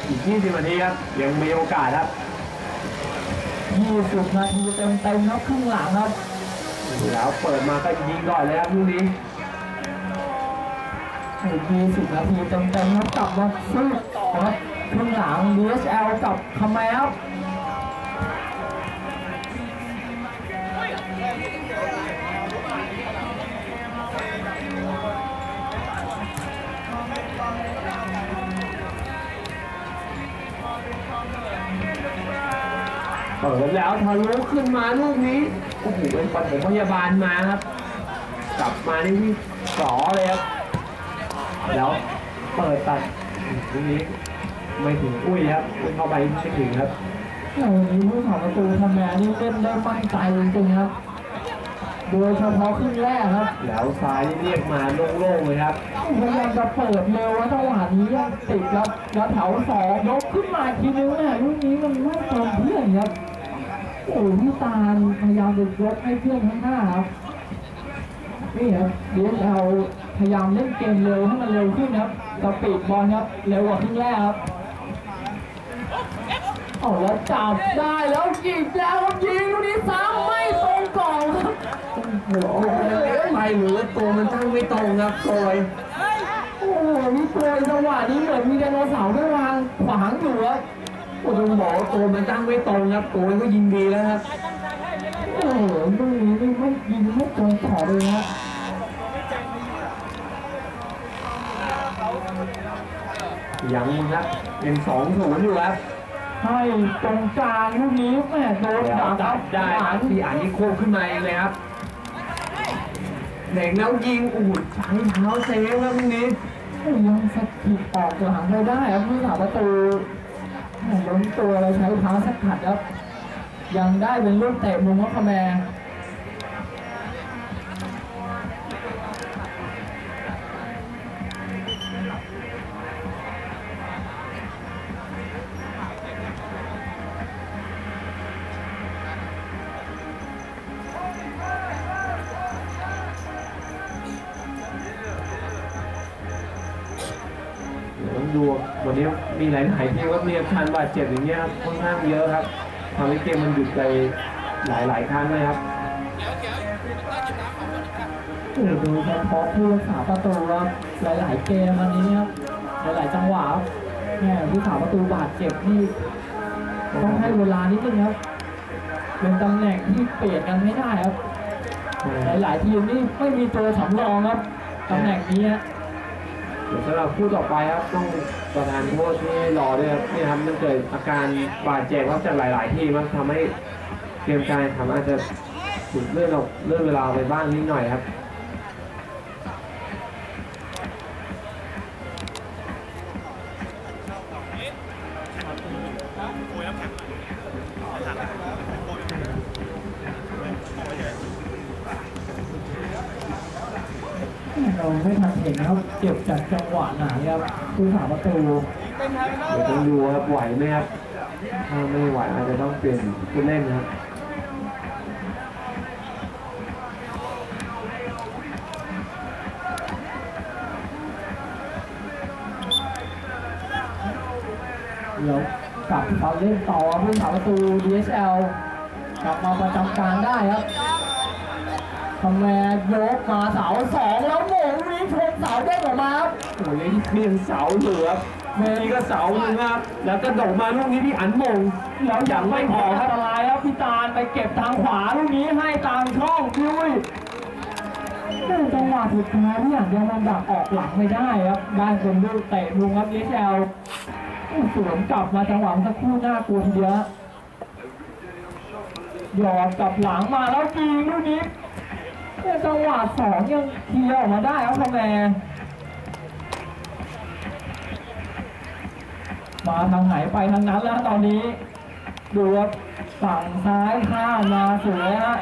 อีก20 นาทีครับยังมีโอกาสครับ 20 นาทีเต็มๆครับครึ่งหลังครับแล้วเปิดมาก็ยิงก่อนเลยครับลูกนี้ 20 นาทีเต็มๆครับกลับมาสู้ครับครึ่งหลัง DHL กับคาแมวเปิดแล้วทะลุขึ้นมาลูกนี้โอ้โหเป็นปฐมพยาบาลมาครับกลับมาที่สอเลยครับแล้วเปิดตัดลูกนี้ไม่ถึงอุ้ยครับเข้าไปไม่ถึงครับวันนี้ผู้สาประตูทำแมนนี่เล่นได้มั่นใจจริงๆครับโดยเฉพาะครึ่งแรกครับแล้วซ้ายเรียกมาโล่งๆเลยครับพยายามจะเปิดเร็วจังหวะนี้ยังติดครับแล้วแถวสองยกขึ้นมาทีนึงเนี่ยลูกนี้มันไม่ตรงเพื่อนครับโอ้พี่ตาลพยายามจะยกให้เพื่อนข้างหน้าครับนี่ครับDHLพยายามเล่นเกมเร็วให้มันเร็วขึ้นครับสปีดบอลครับเร็วกว่าครึ่งแรกครับแล้วจับได้แล้วยิงแล้วยิงลูกนี้ซ้ำไม่ตรงกล่องครับโอ้โหไปหรือตัวมันตั้งไม่ตรงครับโกยโอ้มีโกยจังหวะนี้เหมือนมีไดโนเสาร์ได้วางขวางอยู่ครับโอ้ต้องบอกตัวมันตั้งไม่ตรงครับโกยก็ยิงดีแล้วครับลูกนี้ไม่ยิงไม่ตรงต่อเลยนะยังครับเป็น2-0อยู่ครับให้ตรงกลางลูกนี้แม่โดนจับได้ที่อ่านนี่โค้งขึ้นมาเองเลยครับเด็กแล้วยิงอูดใช้เท้าเซฟครับลูกนี้ยังสกิดออกหลังไม่ได้ครับผู้สาประตูล้มตัวเราใช้เท้าสกัดครับยังได้เป็นลูกเตะมุมของคาแมดูวันนี้มีหลายๆทีมว่ามีอาการบาดเจ็บอย่างเงี้ยครับค่อนข้างเยอะครับทำให้เกมมันหยุดไปหลายครั้งเลยครับดูเฉพาะผู้รักษาประตูครับหลายๆเกมวันนี้ครับหลายๆจังหวะเนี่ยผู้รักษาประตูบาดเจ็บนี่ต้องให้เวลานิดนึงครับเป็นตำแหน่งที่เปลี่ยนกันไม่ได้ครับหลายๆทีมนี่ไม่มีตัวสำรองครับตำแหน่งนี้เดี๋ยวสำหรับคู่ต่อไปครับต้องประธานโทษที่รอด้วยครับนี่ครับมันเกิดอาการบาดเจ็บจากหลายๆที่มันทำให้เกมการทำอาจจะถูกเลื่อนเวลาไปบ้างนิดหน่อยครับเราไม่ทันเห็นนะครับเก็บจากจังหวะไหนครับผู้สาประตูเดี๋ยวต้องดูครับไหวไหมครับถ้าไม่ไหวอาจจะต้องเปลี่ยนผู้เล่นนะครับแล้วกลับมาเล่นต่อผู้สาประตู DHL กลับมาประจำการได้ครับทำแมยกมาเสา2แล้วโหม่งนี้ชนเสาได้ออกมาครับโอ้ยเพียงเสาเหลือมีก็เสาหนึ่งครับแล้วก็โดดมาลูกนี้ที่อันมงแล้วยังไม่พออันตรายครับพี่ตาลไปเก็บทางขวาลูกนี้ให้ตามช่องพี่อุ้ยจังหวะสุดท้ายที่อย่างเดียวมันดักออกหลังไม่ได้ครับด้านคนดูเตะลุงครับDHLสวนกลับมาจังหวะสักครู่หน้ากลัวทีเดียวหยอดกลับหลังมาแล้วยิงลูกนี้จังหวะ2ยังเคลียร์ออกมาได้ครับคาแมมาทางไหนไปทางนั้นแล้วตอนนี้ดูว่าฝั่งซ้ายข้ามมาสวยฮะ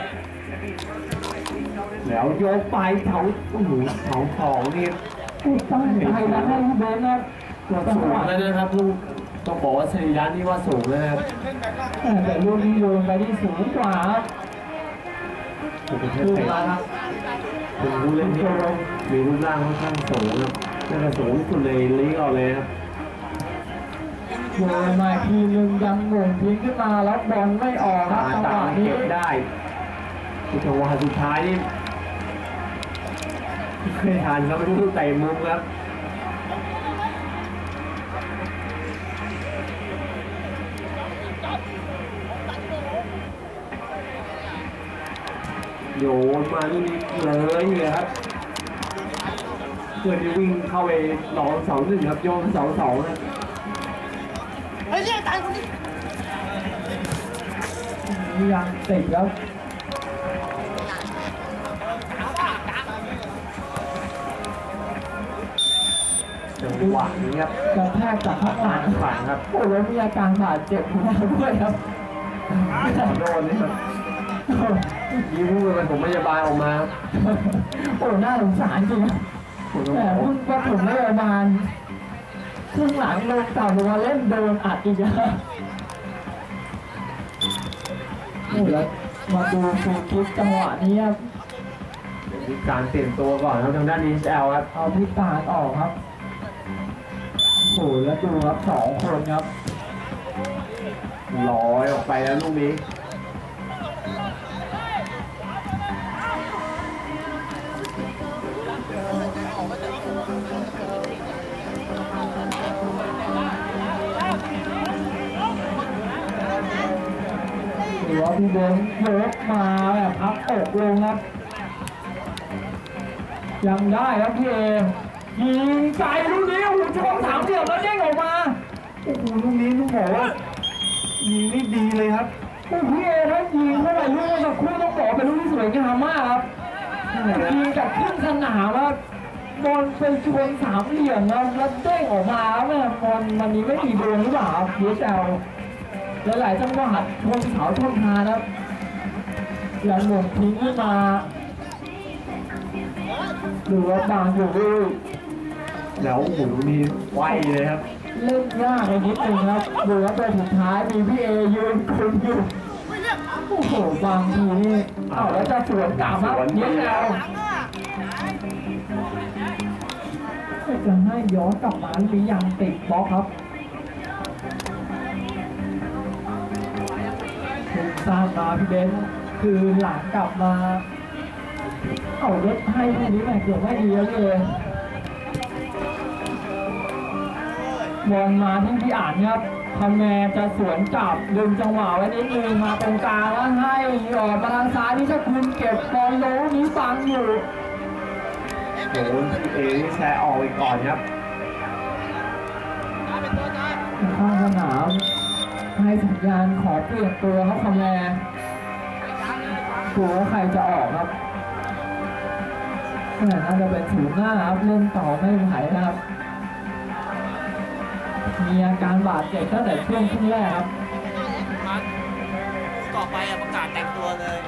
แล้วโยกไปเสา2นี่ตั้งใจแล้วให้เบนนะสูงแล้วนะครับลูกต้องบอกว่าสรีระนี่ว่าสูงเลยครับแต่ลูกนี้โยนไปที่สูงกว่าครับคือมาครับเป็นผู้เล่นที่มีรูปร่างค่อนข้างสูงครับน่าจะสูงที่สุดในลีกเอาเลยครับโยนมาทีนึงยังหม่งทิ้งขึ้นมาแล้วบอลไม่ออกครับจังหวะนี้เก็บได้จังหวะสุดท้ายนี่ไม่ทันครับไม่รู้ใจมุมครับโยนมาลูกนี้เลยครับเพื่อนที่วิ่งเข้าไป2-1ครับโยน2-2นะเฮ้ยเรียกตายคนนี้ยังติดครับจังหวะนี้ครับกระแทกจากข้างหลังฝันครับโอ้แล้วมีอาการบาดเจ็บด้วยครับโดนนี่ครับยิ้มเลยผมพยาบาลออกมาโอ้น่าสงสารจริงแต่เพิ่งก็ถึงได้ประมาณครึ่งหลังลงต่ำลงมาเล่นโดนอัดอีกแล้วโอ้แล้วมาดูฟรีคิกจังหวะนี้ครับมีการเปลี่ยนตัวก่อนครับทางด้านดีแอลครับเอาพิตาออกครับโอ้แล้วดูครับ2 คนครับลอยออกไปแล้วลูกนี้หรือว่าพี่เบนยกมาแบบพับอกลงครับยังได้ครับพี่เอยิงไกลลูกนี้โอ้โหช่อง3เหลี่ยมแล้วเด้งออกมาโอ้โหลูกนี้ลูกบอกว่ายิงนี่ดีเลยครับโอ้พี่เอถ้ายิงเข้าไปลูกสักครู่ต้องบอกเป็นลูกที่สวยงามมากครับยิงจากครึ่งสนามครับบอลไปชน3เหลี่ยมแล้วเด้งออกมาแม่บอลมันนี้ไม่มีโดนหรือเปล่าครับเยสแอลหลายๆจังหวะชนเสาชนคานครับยังหม่งทิ้งขึ้นมาดูว่าบางอยู่ด้วยแล้วโอ้โหนี่ไวเลยครับเล่นยากไปนิดนึงครับดูว่าตัวสุดท้ายมีพี่เอยืนคุมอยู่โอ้โหบางทีนี่เอาแล้วจะสวนกลับครับเยอะแล้วจะให้ย้อนกลับมาหรือยังติดบล็อกครับถูกตามมาพี่เบนคือหลังกลับมาเอาเล็ดให้ทีนี้แม่เกือบไม่ดีแล้วเลยบอลมาที่พี่อ่านครับคาแมจะสวนจับดึงจังหวะไว้นิดนึงมาตรงกลางแล้วให้ออกมาทางซ้ายที่เจ้าคุณเก็บบอลโล้นี้ฟังอยู่โอ้โหเอนี่แชร์ออกไปก่อนครับข้างสนามให้สัญญาณขอเปลี่ยนตัวครับคาแมกลัวว่าใครจะออกครับน่าจะเป็นศูนย์หน้าครับเล่นต่อไม่ไหวนะครับมีอาการบาดเจ็บตั้งแต่ช่วงครึ่งแรกครับต่อไปประกาศแต่งตัวเลย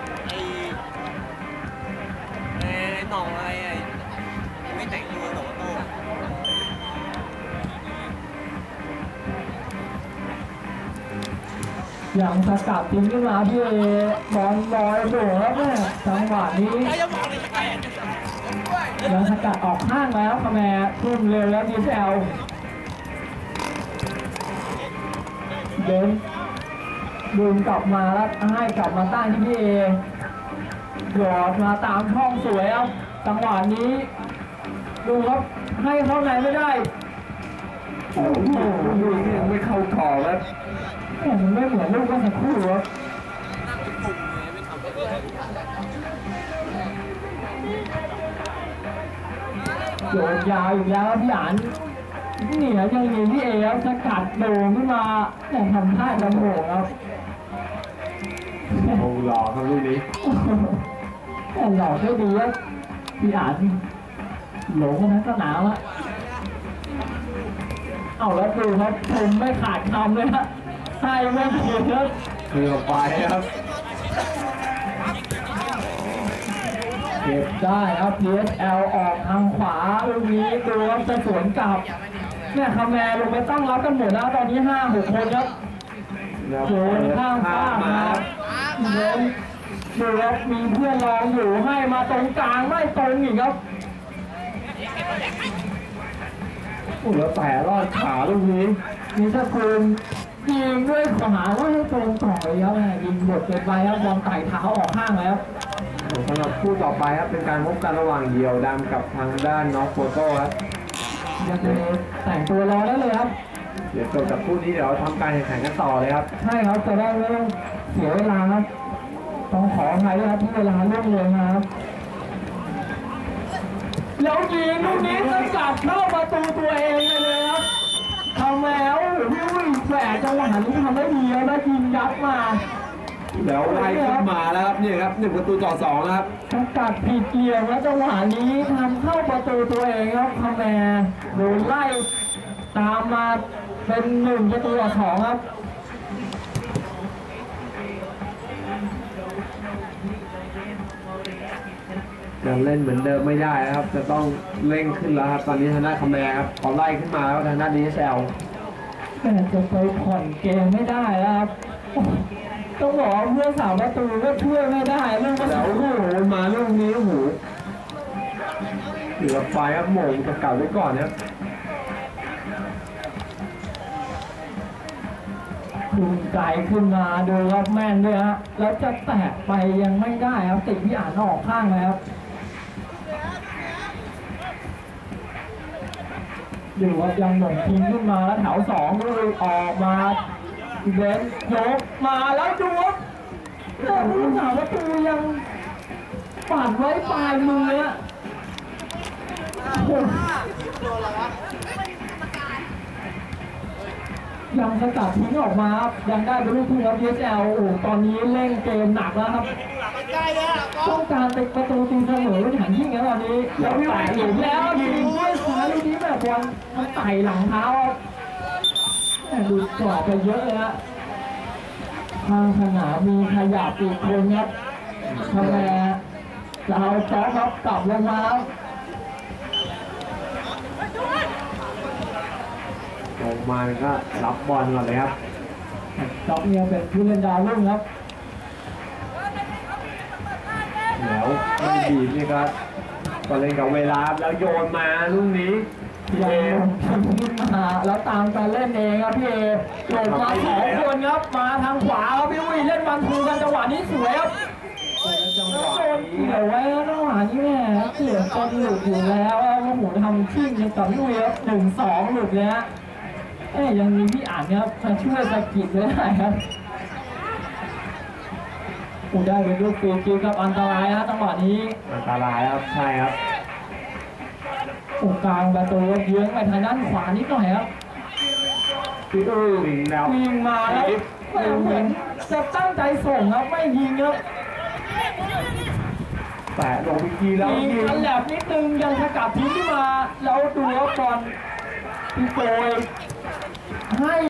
ไอ้หน่องอะไรไม่แต่งตัวหน่องโตอย่างสกัดทิ้งขึ้นมาพี่เอบอลลอยโด่งแล้วแม่จังหวะนี้ยังสกัดออกข้างแล้วคาแมทุ่มเร็วแล้วดีเซลเดินดึงกลับมาแล้วให้กลับมาต้านที่พี่เอหยอดมาตามช่องสวยครับจังหวะนี้ดูครับให้เข้าในไม่ได้โอ้โหลูกนี้ไม่เข้ากรอบครับมันไม่เหมือนลูกเมื่อสักครู่ครับโยนยาวอยู่แล้วพี่อันนี่ยังมีพี่เอครับสกัดโด่งขึ้นมาแต่ทำท่าจะโด่งครับโอ้หล่อครับลูกนี้แต่หล่อได้ดีครับพี่อันหลงทั้งสนามอะเอาแล้วดูครับชมไม่ขาดคำเลยฮะให้ไม่เขียนครับคือออกไปครับเก็บได้ครับ DSL ออกทางขวาลูกนี้ดูครับจะสวนกลับแม่คาแมร์ลงไปตั้งรับกันหมดแล้วตอนนี้ 5-6 คนครับแล้วโยนข้างฟ้ามาเดินดูครับมีเพื่อนรองอยู่ให้มาตรงกลางไม่ตรงอีกครับโอ้แล้วแต่รอดขาลูกนี้มีสกุลยิงด้วยขวาว่าให้ตรงต่อยครับยิงบดเกินไปครับบอลไต่เท้าออกข้างแล้วสำหรับคู่ต่อไปครับเป็นการพบกันระหว่างเดี่ยวดำกับทางด้านน้องโฟโต้ครับยังจะแต่งตัวรอได้เลยครับเดี๋ยวจบจากคู่นี้เดี๋ยวทำการแข่งขันกันต่อเลยครับใช่ครับจะได้ไม่ต้องเสียเวลาครับต้องขออภัยด้วยครับที่เวลาล่วงเลยครับแล้วยิงลูกนี้จะกลับเข้าประตูตัวเองเลยครับทำแล้วพี่วิ่งแฝงจังหวะนี้ทำได้ดีแล้วยิงยัดมาแล้วไล่ขึ้นมาแล้วครับนี่ครับ1-2แล้วครับสกัดผิดเกี่ยวแล้วจังหวะนี้ทำเข้าประตูตัวเองครับคาแมร์โดนไล่ตามมาเป็น1-2ครับยังเล่นเหมือนเดิมไม่ได้นะครับจะต้องเร่งขึ้นแล้วครับตอนนี้ทางด้านคาแมร์ครับพอไล่ขึ้นมาแล้วทางด้านนี้แซวแต่จะไปผ่อนเกมไม่ได้แล้วครับต้องบอกว่าเพื่อนสาวประตูก็ช่วยไม่ได้เรื่องก็แล้วโอ้โหมาลูกนี้โอ้โหเหลือไฟครับโหม่งจะกลับไว้ก่อนนะครับดึงไกลขึ้นมาดูครับแม่นด้วยฮะแล้วจะแตะไปยังไม่ได้ครับติดพี่อ่านออกข้างแล้วดูว่ายังหม่งทิ้งขึ้นมาแล้วแถวสองเลยออกมาเบนยกมาแล้วดูว่าผู้สาวประตูยังปัดไว้ปลายมืออะยังสกัดทิ้งออกมาครับยังได้เป็นลูกทุ่งครับ DSL โอ้ตอนนี้เร่งเกมหนักแล้วครับต้องการติดประตูตีเสมอเป็นอย่างยิ่งแล้วตอนนี้แล้วพี่ไหวอีกแล้วยิงด้วยซ้ายลูกนี้แบบบอลมันไต่หลังเท้าครับดูกรอบไปเยอะเลยฮะทางสนามมีขยับอีกคนครับทำไมเราจ้อครับกลับลงมาแล้วลงมาก็รับบอลก่อนเลยครับจ็อบเนี่ยเป็นผู้เล่นดาวรุ่งครับแล้วไม่ดีนี่ก็เล่นกับเวลาแล้วโยนมาลูกนี้พี่ยัเองขึ้นมาแล้วตามการเล่นเองครับพี่เอโหลดมาสองคนครับมาทางขวาครับพี่วิเล่นบอลทูกันจังหวะนี้สวยครับจังหแล้ววะโดนนี้เกี่ยวไว้แล้วจังหวะนี้แม่เกี่ยวจนหลุดอยู่แล้วโอ้โหทำชิ่งกับพี่วิครับ1-2หลุดเลยฮะยังมีพี่อ่านครับมาช่วยสะกิดไว้ได้ครับโอ้ได้เป็นลูกฟรีคิกครับอันตรายฮะจังหวะนี้อันตรายครับใช่ครับตรงกลางประตูเยื้องไปทางด้านขวานิดหน่อยครับพี่วิ่งแล้วยิงมาแล้วเหมือนจะตั้งใจส่งครับไม่ยิงครับแต่ลงพิธีแล้วยิงอันแหลบนิดนึงยังสกัดทิ้งขึ้นมาแล้วดูว่าบอลพี่โปรยให้